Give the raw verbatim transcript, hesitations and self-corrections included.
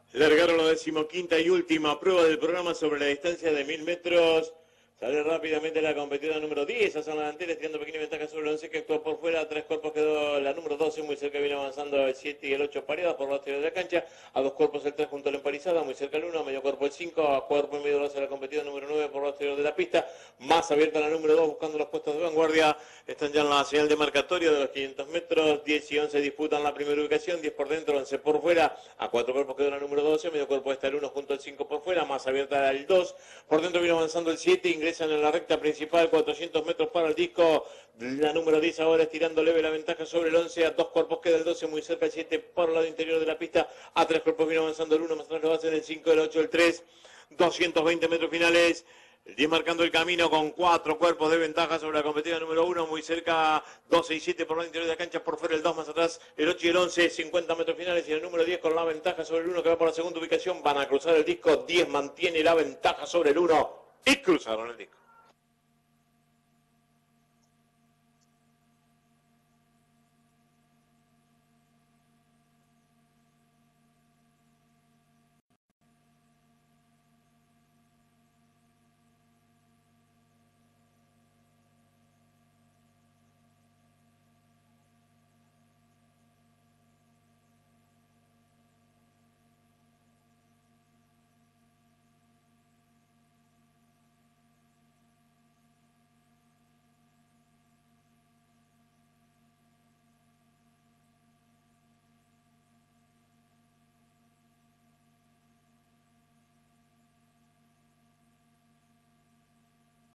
Largaron la decimoquinta y última prueba del programa sobre la distancia de mil metros. Sale rápidamente la competidora número diez, a zona delantera, tirando pequeña ventaja sobre el once que actuó por fuera. Tres cuerpos quedó la número doce, muy cerca viene avanzando el siete y el ocho pareadas por la exterior de la cancha. A dos cuerpos el tres junto a la emparizada, muy cerca el uno, a medio cuerpo el cinco, a cuerpo y medio hacia la competidora número nueve por la exterior de la pista. Más abierta la número dos, buscando los puestos de vanguardia. Están ya en la señal de marcatorio de los quinientos metros. diez y once disputan la primera ubicación, diez por dentro, once por fuera. A cuatro cuerpos quedó la número doce, medio cuerpo está el uno junto al cinco por fuera. Más abierta el dos. Por dentro viene avanzando el siete, ingresan en la recta principal, cuatrocientos metros para el disco. La número diez ahora estirando leve la ventaja sobre el once. A dos cuerpos queda el doce, muy cerca el siete por el lado interior de la pista. A tres cuerpos viene avanzando el uno, más atrás lo hacen el cinco, el ocho, el tres. doscientos veinte metros finales. El diez marcando el camino con cuatro cuerpos de ventaja sobre la competidora número uno, muy cerca doce y siete por el interior de la cancha, por fuera el dos, más atrás el ocho y el once, cincuenta metros finales y el número diez con la ventaja sobre el uno que va por la segunda ubicación. Van a cruzar el disco, diez mantiene la ventaja sobre el uno y cruzaron el disco.